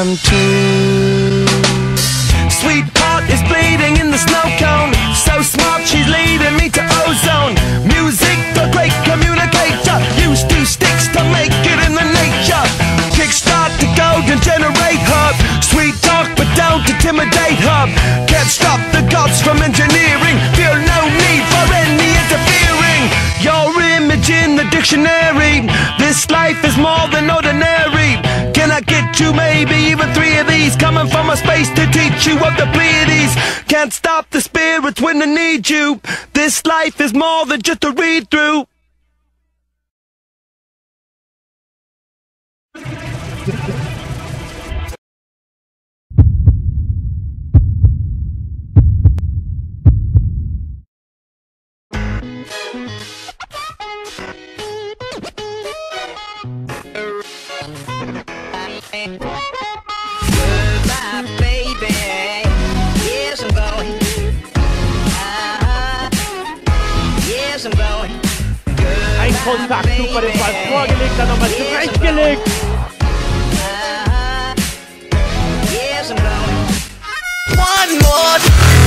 one, two. Sweetheart is bleeding in the snow cone. So smart, she's leading me to ozone. Music, the great communicator. Used to sticks to make it in the nature. Kickstart the golden generate her. Sweet talk, but don't intimidate her. Can't stop the gods from engineering. Feel no need for any interfering. Your image in the dictionary. This life is more than ordinary. Can I get you maybe even 3 of these? Coming from a space to teach you of the Pleiades. Can't stop the spirits when they need you. This life is more than just a read through. Goodbye, baby. Yes, I'm going. Yes, I'm going. Ein Kontakt, super, den Ball vorgelegt, dann nochmal zurechtgelegt. Yes, I'm going. One more.